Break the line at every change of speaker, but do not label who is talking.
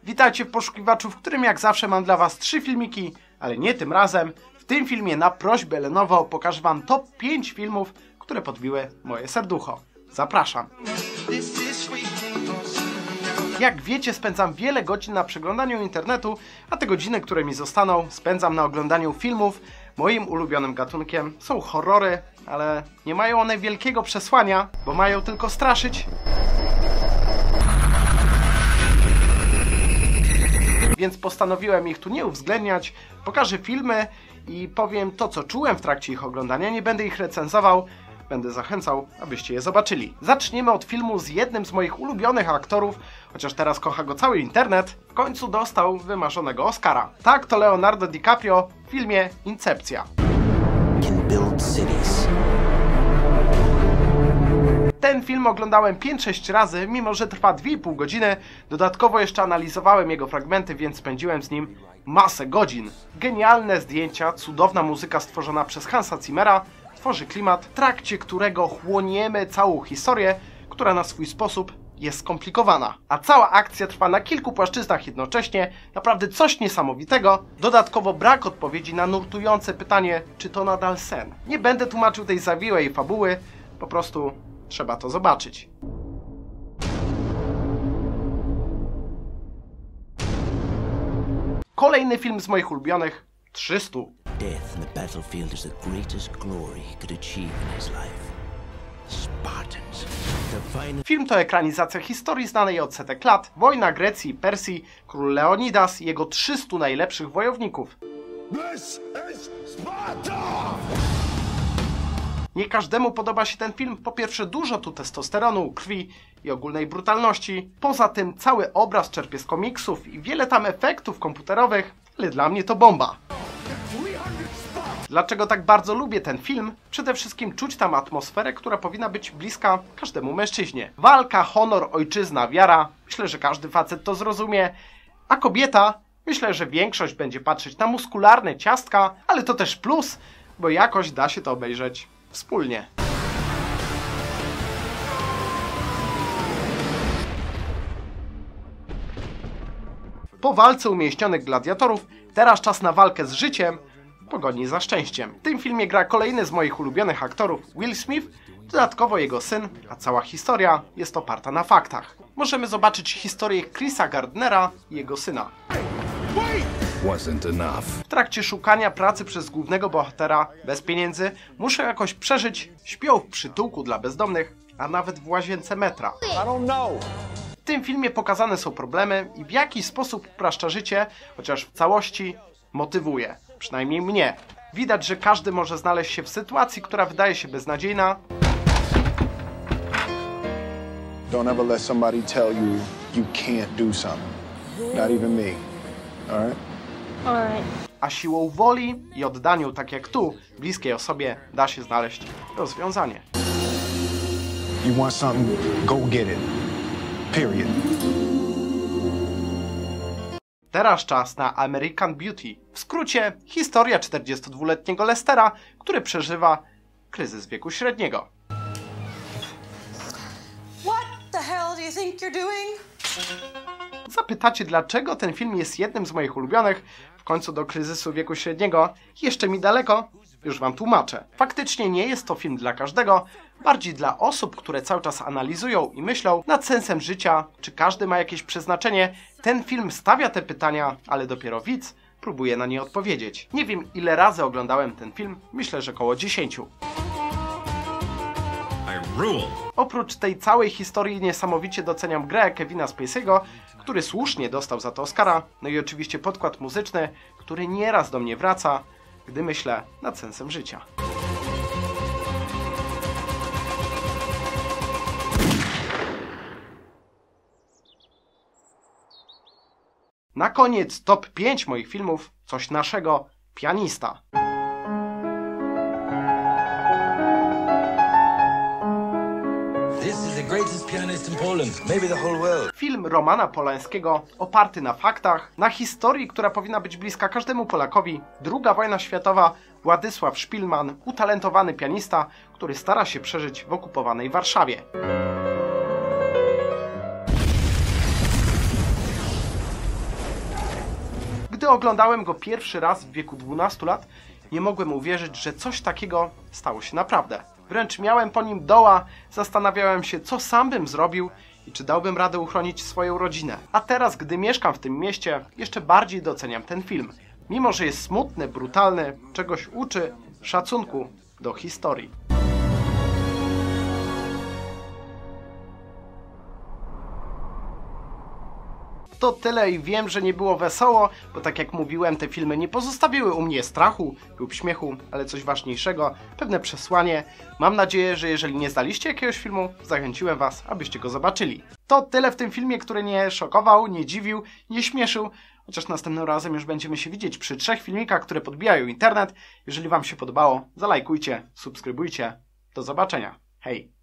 Witajcie w poszukiwaczu, w którym jak zawsze mam dla was 3 filmiki, ale nie tym razem. W tym filmie na prośbę Lenovo pokażę wam top 5 filmów, które podbiły moje serducho. Zapraszam. Jak wiecie, spędzam wiele godzin na przeglądaniu internetu, a te godziny, które mi zostaną, spędzam na oglądaniu filmów. Moim ulubionym gatunkiem są horrory, ale nie mają one wielkiego przesłania, bo mają tylko straszyć. Więc postanowiłem ich tu nie uwzględniać. Pokażę filmy i powiem to, co czułem w trakcie ich oglądania. Nie będę ich recenzował, będę zachęcał, abyście je zobaczyli. Zaczniemy od filmu z jednym z moich ulubionych aktorów, chociaż teraz kocha go cały internet. W końcu dostał wymarzonego Oscara. Tak, to Leonardo DiCaprio w filmie Incepcja. Ten film oglądałem 5-6 razy, mimo że trwa 2,5 godziny. Dodatkowo jeszcze analizowałem jego fragmenty, więc spędziłem z nim masę godzin. Genialne zdjęcia, cudowna muzyka stworzona przez Hansa Zimmera tworzy klimat, w trakcie którego chłoniemy całą historię, która na swój sposób jest skomplikowana. A cała akcja trwa na kilku płaszczyznach jednocześnie, naprawdę coś niesamowitego. Dodatkowo brak odpowiedzi na nurtujące pytanie, czy to nadal sen. Nie będę tłumaczył tej zawiłej fabuły, po prostu trzeba to zobaczyć. Kolejny film z moich ulubionych, 300.
Death in the battlefield is the greatest glory he could achieve in his life. Spartans.
Film to ekranizacja historii znanej od setek lat. Wojna Grecji i Persji, król Leonidas i jego 300 najlepszych wojowników.
This is Sparta!
Nie każdemu podoba się ten film. Po pierwsze, dużo tu testosteronu, krwi i ogólnej brutalności. Poza tym cały obraz czerpie z komiksów i wiele tam efektów komputerowych, ale dla mnie to bomba. Dlaczego tak bardzo lubię ten film? Przede wszystkim czuć tam atmosferę, która powinna być bliska każdemu mężczyźnie. Walka, honor, ojczyzna, wiara. Myślę, że każdy facet to zrozumie. A kobieta? Myślę, że większość będzie patrzeć na muskularne ciastka, ale to też plus, bo jakoś da się to obejrzeć wspólnie. Po walce umięśnionych gladiatorów, teraz czas na walkę z życiem w pogoni za szczęściem. W tym filmie gra kolejny z moich ulubionych aktorów, Will Smith, dodatkowo jego syn, a cała historia jest oparta na faktach. Możemy zobaczyć historię Chrisa Gardnera i jego syna. W trakcie szukania pracy przez głównego bohatera, bez pieniędzy, muszą jakoś przeżyć, śpią w przytułku dla bezdomnych, a nawet w łazience metra. W tym filmie pokazane są problemy i w jaki sposób upraszcza życie, chociaż w całości motywuje, przynajmniej mnie. Widać, że każdy może znaleźć się w sytuacji, która wydaje się beznadziejna.
Don't ever let somebody tell you you can't do something. Not even me. All right?
A siłą woli i oddaniu, tak jak tu, bliskiej osobie, da się znaleźć rozwiązanie.
You want something, go get it. Period.
Teraz czas na American Beauty. W skrócie, historia 42-letniego Lestera, który przeżywa kryzys wieku średniego.
What the hell do you think you're doing?
Zapytacie, dlaczego ten film jest jednym z moich ulubionych? W końcu do kryzysu wieku średniego jeszcze mi daleko? Już wam tłumaczę. Faktycznie nie jest to film dla każdego, bardziej dla osób, które cały czas analizują i myślą nad sensem życia, czy każdy ma jakieś przeznaczenie. Ten film stawia te pytania, ale dopiero widz próbuje na nie odpowiedzieć. Nie wiem, ile razy oglądałem ten film, myślę, że około 10. Oprócz tej całej historii niesamowicie doceniam grę Kevina Spacey'ego, który słusznie dostał za to Oscara, no i oczywiście podkład muzyczny, który nieraz do mnie wraca, gdy myślę nad sensem życia. Na koniec top 5 moich filmów, coś naszego, Pianista. Film Romana Polańskiego oparty na faktach, na historii, która powinna być bliska każdemu Polakowi. II wojna światowa, Władysław Szpilman, utalentowany pianista, który stara się przeżyć w okupowanej Warszawie. Gdy oglądałem go pierwszy raz w wieku 12 lat, nie mogłem uwierzyć, że coś takiego stało się naprawdę. Wręcz miałem po nim doła, zastanawiałem się, co sam bym zrobił i czy dałbym radę uchronić swoją rodzinę. A teraz, gdy mieszkam w tym mieście, jeszcze bardziej doceniam ten film. Mimo że jest smutny, brutalny, czegoś uczy, szacunku do historii. To tyle i wiem, że nie było wesoło, bo tak jak mówiłem, te filmy nie pozostawiły u mnie strachu lub śmiechu, ale coś ważniejszego, pewne przesłanie. Mam nadzieję, że jeżeli nie znaliście jakiegoś filmu, zachęciłem was, abyście go zobaczyli. To tyle w tym filmie, który nie szokował, nie dziwił, nie śmieszył, chociaż następnym razem już będziemy się widzieć przy 3 filmikach, które podbijają internet. Jeżeli wam się podobało, zalajkujcie, subskrybujcie. Do zobaczenia. Hej!